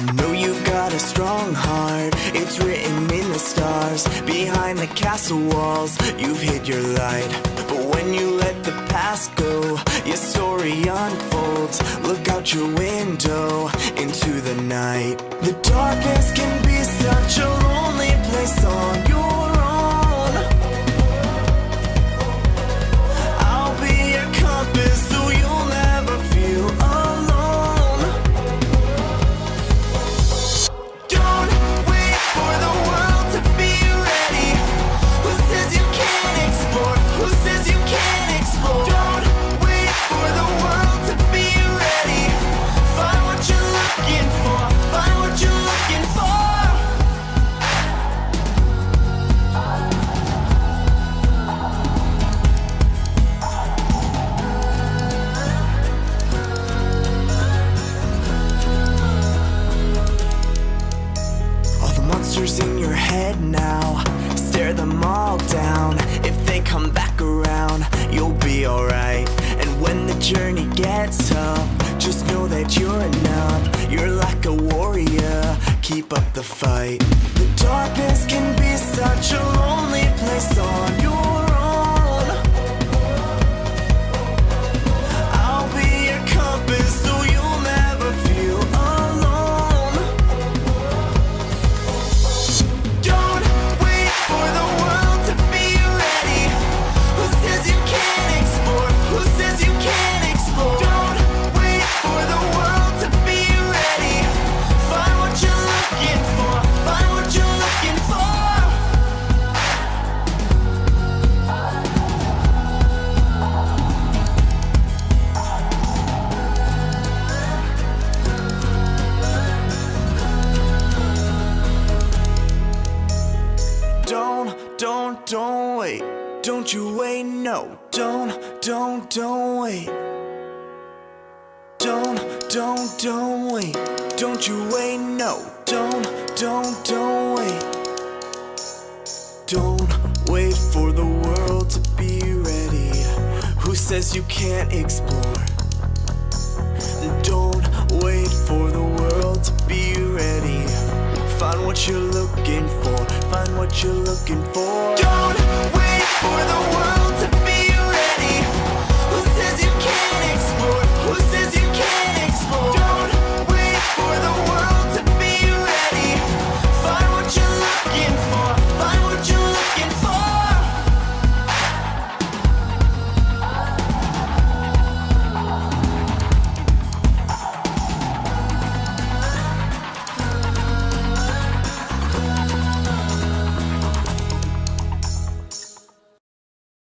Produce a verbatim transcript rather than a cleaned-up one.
know you've got a strong heart, it's written in the stars. Behind the castle walls, you've hid your light. But when you let the past go, your story unfolds. Look out your window into the night. The darkness can be such a lonely place on your own. I'll be your compass so you'll never feel alone. Don't wait for the world to be ready. Who says you can't explore? Who says you can't explore? Don't wait for the world to be ready. Find what you're looking for. Find what you're looking for. All the monsters in your head now, stare them all down. If they come back around, you'll be alright. And when the journey gets tough, just know that you're enough. You're like a warrior, keep up the fight. The darkness can be such a lonely place on your own. I'll be your compass so you'll never feel alone. Don't wait for the world to be ready. Who says you can't explore? Who says you can't explore? Don't wait for the world to be ready. Find what you're looking for. Find what you're looking for. Don't, don't, don't wait. Don't you wait, no. Don't, don't, don't wait. Don't, don't, don't wait. Don't you wait, no. Don't, don't, don't wait. Don't wait for the world to be ready. Who says you can't explore? Don't wait for the world to be ready. Find what you're looking for. Find what you're looking for. Don't wait.